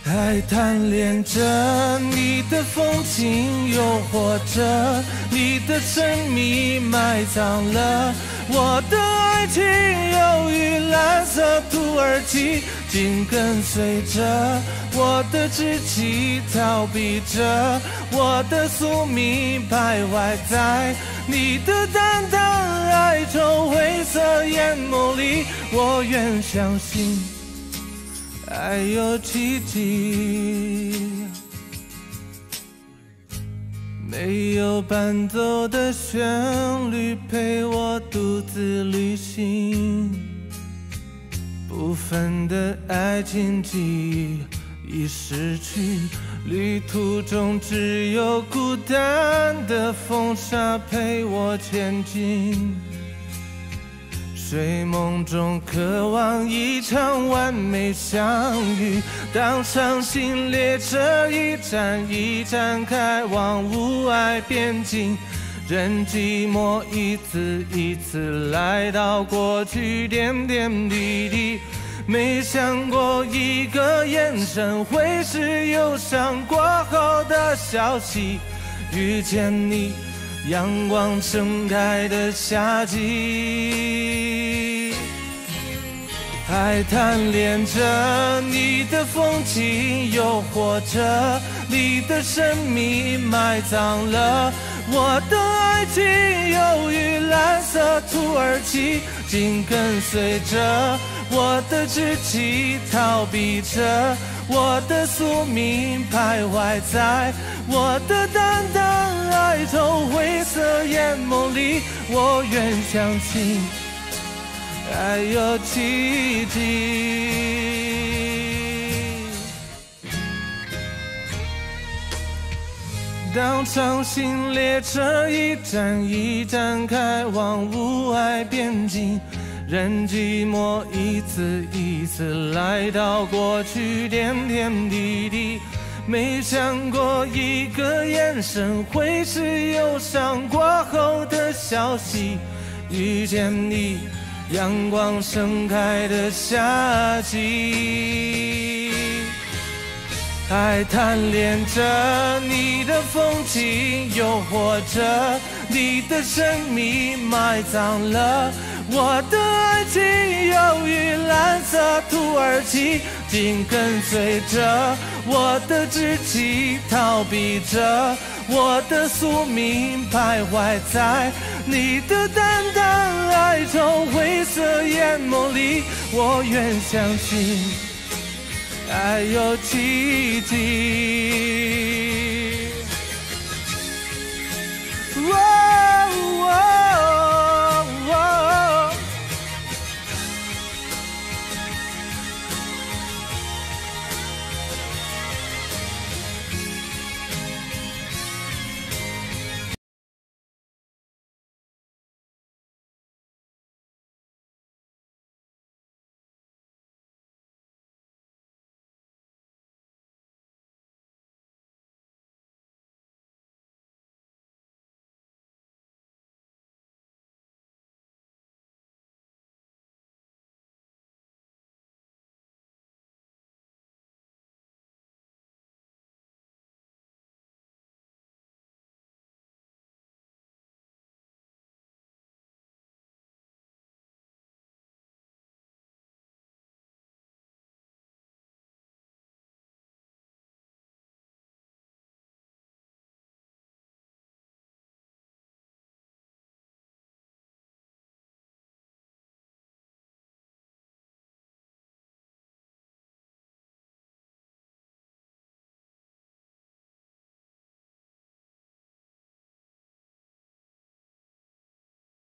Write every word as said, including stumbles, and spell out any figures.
还贪恋着你的风情，诱惑着你的神秘，埋葬了我的爱情。忧郁蓝色土耳其，紧跟随着我的志气，逃避着我的宿命，徘徊在你的淡淡哀愁灰色眼眸里。我愿相信爱有奇迹，没有伴奏的旋律陪我独自旅行，部分的爱情记忆已失去，旅途中只有孤单的风沙陪我前进。睡梦中渴望一场完美相遇，当伤心列车一站一站开往无爱边境，任寂寞一次一次来到过去点点滴滴。没想过一个眼神会是忧伤过后的消息，遇见你阳光盛开的夏季，还贪恋着你的风情，诱惑着你的神秘，埋葬了我的爱情。忧郁蓝色土耳其，紧跟随着我的志气，逃避着我的宿命，徘徊在我的淡淡哀愁灰色眼眸里。我愿相信爱有奇迹。当伤心列车一站一站开往无爱边境，任寂寞一次一次来到过去点点滴滴。没想过一个眼神会是忧伤过后的消息，遇见你阳光盛开的夏季，还贪恋着你的风情，诱惑着你的神秘，埋葬了我的爱情。忧郁蓝色土耳其，紧跟随着我的志气，逃避着我的宿命，徘徊在你的淡淡哀愁灰色眼眸里。我愿相信爱有奇迹。